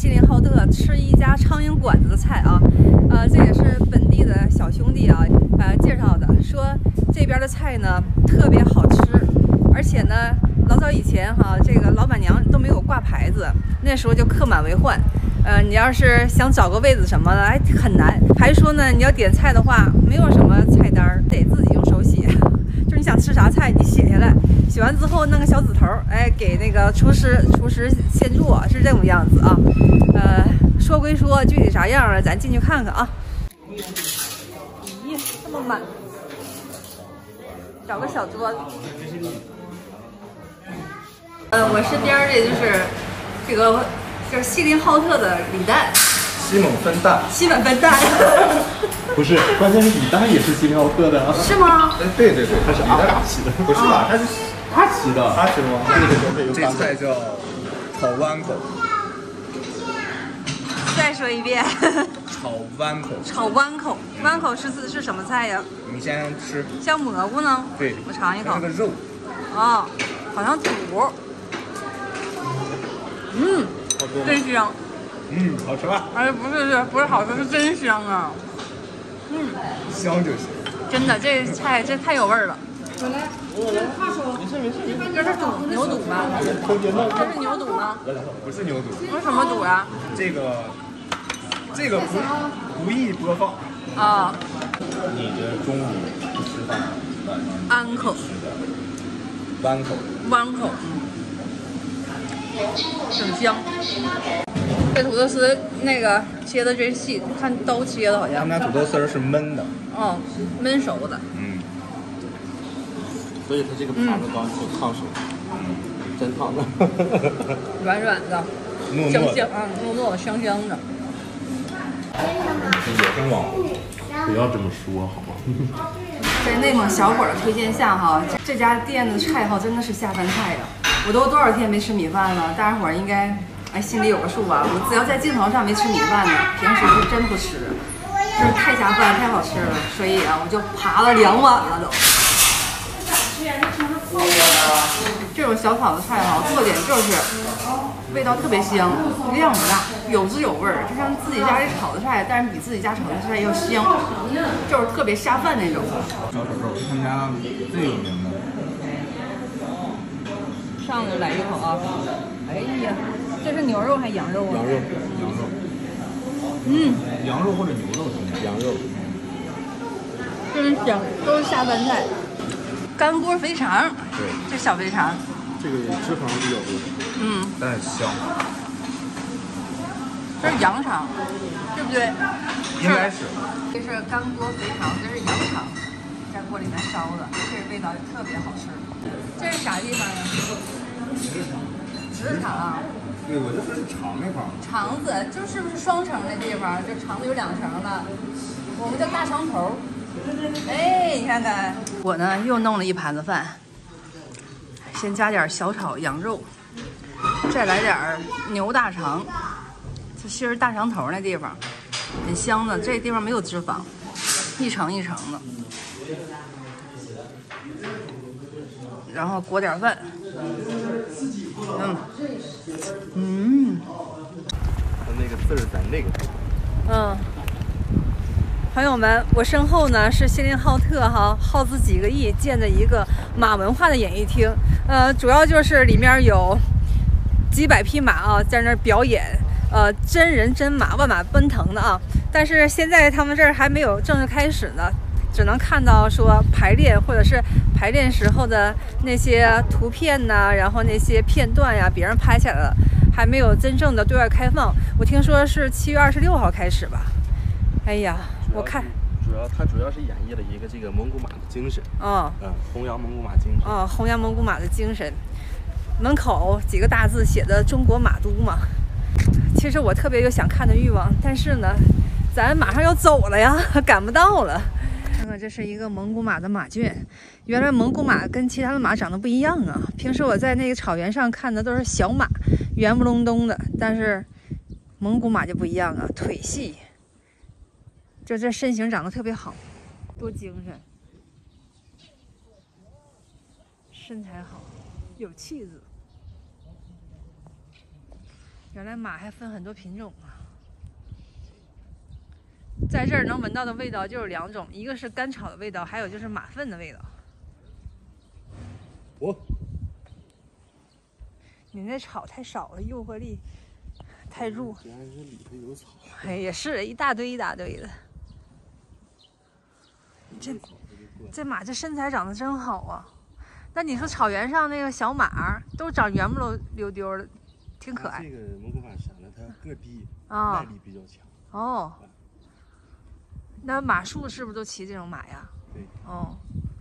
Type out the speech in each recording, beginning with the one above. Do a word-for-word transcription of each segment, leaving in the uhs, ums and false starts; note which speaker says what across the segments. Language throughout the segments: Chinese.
Speaker 1: 锡林浩特吃一家苍蝇馆子的菜啊，呃，这也是本地的小兄弟啊，呃，介绍的，说这边的菜呢特别好吃，而且呢，老早以前哈、啊，这个老板娘都没有挂牌子，那时候就客满为患。呃，你要是想找个位子什么的，还很难。还说呢，你要点菜的话，没有什么菜单，得自己用手写。就是你想吃啥菜，你写下来，写完之后弄个小指头，哎，给那个厨师，厨师先做，是这种样子啊。呃，说归说，具体啥样啊，咱进去看看啊。咦，这么满，找个小桌子。呃，我身边这就是这个。就是锡林浩特的李诞，
Speaker 2: 西蒙芬蛋，
Speaker 1: 西蒙芬蛋，
Speaker 2: 不是，关键是李诞也是锡林浩特的啊，
Speaker 1: 是吗？
Speaker 2: 哎，对对对，他是阿嘎起的，不是吧？他是他起的，他起的吗？这菜叫炒湾口，
Speaker 1: 再说一遍，
Speaker 2: 炒湾口，
Speaker 1: 炒湾口，湾口是是什么菜呀？
Speaker 2: 你先吃，
Speaker 1: 像蘑菇呢？
Speaker 2: 对，
Speaker 1: 我尝一口。
Speaker 2: 那个肉，
Speaker 1: 啊，好像土，嗯。真香，
Speaker 2: 嗯，好吃吧？
Speaker 1: 哎，不是是不是好吃，是真香啊！嗯，
Speaker 2: 香就行。
Speaker 1: 真的，这菜这太有味儿了。
Speaker 3: 回来，我来。话说，
Speaker 2: 没事没事。
Speaker 1: 这是肚牛肚吗？这是牛肚吗？
Speaker 2: 不是牛肚。
Speaker 1: 那什么肚呀？
Speaker 2: 这个这个不不易播放。
Speaker 1: 啊。
Speaker 2: 你的中午吃饭？
Speaker 1: 安口。
Speaker 2: 湾口。
Speaker 1: 湾口。挺香，这土豆丝那个切的真细，看刀切的好像。
Speaker 2: 他们家土豆丝是焖的。
Speaker 1: 哦，焖熟的。
Speaker 2: 嗯。
Speaker 4: 所以它这个盘子刚就烫手，嗯，真烫的。
Speaker 1: 软软的，香香啊，糯糯香香的。
Speaker 2: 野生网红，
Speaker 4: 不要这么说好吗？
Speaker 1: 在内蒙小伙的推荐下哈，这家店的菜哈真的是下饭菜呀！我都多少天没吃米饭了，大家伙儿应该哎心里有个数吧。我只要在镜头上没吃米饭呢，平时是真不吃，就是太下饭太好吃了，所以啊我就扒了两碗了都。这种小炒的菜哈，特点就是味道特别香，量不大，有滋有味儿，就像自己家里炒的菜，但是比自己家炒的菜要香，就是特别下饭那种。
Speaker 2: 小炒肉是他们家最有名的。
Speaker 1: 上来来一口啊！哎呀，这是牛肉还是羊肉啊？
Speaker 2: 羊肉，羊肉。
Speaker 1: 嗯，
Speaker 2: 羊肉或者牛肉行，羊肉。
Speaker 1: 真香，都是下饭菜。干锅肥肠，
Speaker 2: 对，
Speaker 1: 这小肥肠，
Speaker 4: 这个脂肪比较多，
Speaker 1: 嗯，
Speaker 2: 但是香。
Speaker 1: 这是羊肠，对不对？
Speaker 2: 应该是。
Speaker 1: 这是干锅肥肠，这是羊肠，在锅里面烧的，这味道也特别好吃。这是啥地方呀？直肠啊。
Speaker 2: 对，我就说是肠那块儿。
Speaker 1: 肠子就是不是双层的地方，就肠子有两层的，我们叫大肠头。哎，你看看，我呢又弄了一盘子饭，先加点小炒羊肉，再来点牛大肠，这心儿大肠头那地方，很香的，这地方没有脂肪，一层一层的，然后裹点饭，嗯，嗯，
Speaker 4: 它那个字儿在那个地方。
Speaker 1: 嗯。朋友们，我身后呢是锡林浩特哈，耗资几个亿建的一个马文化的演艺厅，呃，主要就是里面有几百匹马啊，在那儿表演，呃，真人真马，万马奔腾的啊。但是现在他们这儿还没有正式开始呢，只能看到说排练或者是排练时候的那些图片呐、啊，然后那些片段呀，别人拍下来了，还没有真正的对外开放。我听说是七月二十六号开始吧。哎呀。我看，
Speaker 4: 主要它主要是演绎了一个这个蒙古马的精神，
Speaker 1: 嗯
Speaker 4: 嗯，弘扬蒙古马精神，
Speaker 1: 嗯，弘扬蒙古马的精神。门口几个大字写的“中国马都”嘛。其实我特别有想看的欲望，但是呢，咱马上要走了呀，赶不到了。看看，这是一个蒙古马的马圈。原来蒙古马跟其他的马长得不一样啊。平时我在那个草原上看的都是小马，圆不隆咚的，但是蒙古马就不一样啊，腿细。就这身形长得特别好，多精神，身材好，有气质。 原来马还分很多品种啊！在这儿能闻到的味道就是两种，一个是干草的味道，还有就是马粪的味道。
Speaker 2: 我，
Speaker 1: 你那草太少了，诱惑力太弱。
Speaker 2: 原来是里头有草。
Speaker 1: 哎，也是一大堆一大堆的。这这马这身材长得真好啊！那你说草原上那个小马都长圆不溜溜丢的，挺可爱。
Speaker 2: 这个蒙古马啥呢？它个低，
Speaker 1: 啊、
Speaker 2: 耐力比较强。
Speaker 1: 哦，那马术是不是都骑这种马呀？
Speaker 2: 对。
Speaker 1: 哦，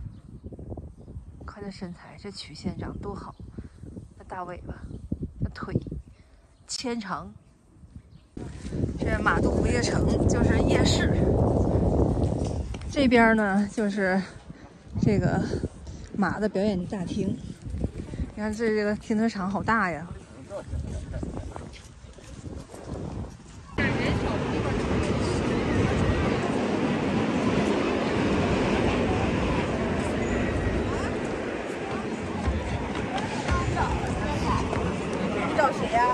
Speaker 1: 看这身材，这曲线长多好，那大尾巴，那腿纤长。这马渡不夜城就是夜市，这边呢就是这个马的表演大厅。你看这这个停车场好大呀！你找谁呀？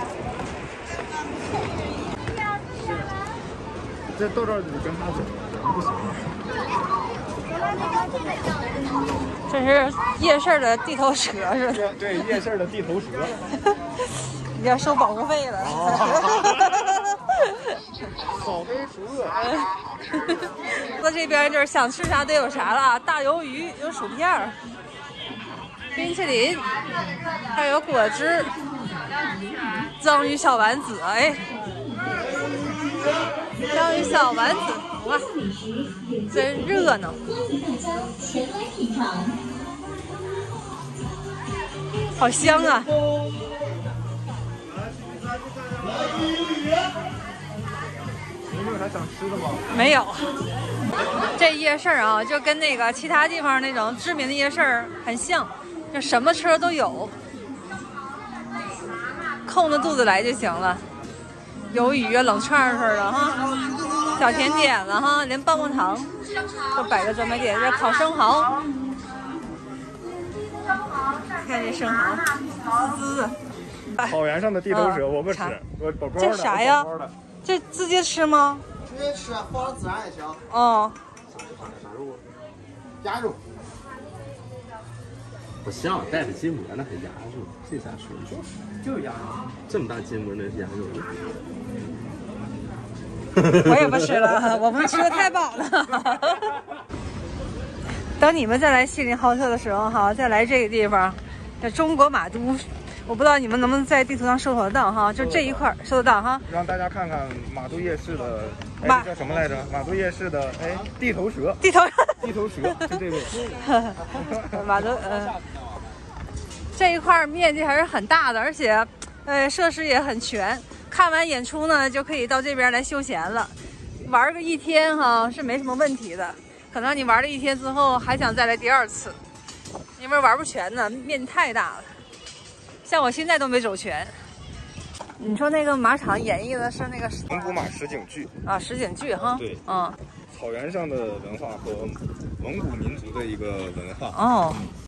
Speaker 2: 这到这儿得跟他走，不行。
Speaker 1: 这是夜市的地头蛇是吧？
Speaker 2: 对，夜市的地头蛇。
Speaker 1: 你要收保护费了。
Speaker 2: 草莓熟乐。
Speaker 1: 到这边就是想吃啥都有啥了，大鱿鱼，有薯片儿、冰淇淋，还有果汁、章鱼小丸子，哎，章鱼小丸子，哇，真热闹！好香啊！
Speaker 2: 你们有啥想吃的吗？
Speaker 1: 没有。这夜市啊，就跟那个其他地方那种知名的夜市很像，就什么车都有，空着肚子来就行了。鱿鱼啊，冷串似的哈，小甜点了哈，连棒棒糖都摆个专卖店。这烤生蚝，看这生蚝，滋滋的。
Speaker 2: 草原上的地头蛇我不吃，我宝宝的。
Speaker 1: 这啥呀？这直接吃吗？
Speaker 5: 直接吃，放孜然也行。
Speaker 1: 哦。
Speaker 2: 啥肉啊？
Speaker 5: 鸭肉。
Speaker 4: 不像，带着筋膜那还鸭肉，这咋说？
Speaker 2: 就是就是鸭肉。
Speaker 4: 这么大筋膜那是鸭肉。
Speaker 1: 我也不吃了，我们吃的太饱了。等你们再来锡林浩特的时候哈，再来这个地方，叫中国马都。我不知道你们能不能在地图上搜得到哈，就这一块搜得到哈。
Speaker 2: 让大家看看马都夜市的，哎，
Speaker 1: 马
Speaker 2: 叫什么来着？马都夜市的，哎，地头蛇。
Speaker 1: 地头
Speaker 2: 地头蛇，就这位。
Speaker 1: 马都，呃，这一块面积还是很大的，而且，呃，设施也很全。看完演出呢，就可以到这边来休闲了，玩个一天哈是没什么问题的。可能你玩了一天之后，还想再来第二次，因为玩不全呢，面积太大了。像我现在都没走全。你说那个马场演绎的是那个
Speaker 2: 蒙古马实景剧
Speaker 1: 啊，实景剧哈。
Speaker 2: 对，
Speaker 1: 嗯，
Speaker 2: 草原上的文化和蒙古民族的一个文化。
Speaker 1: 哦。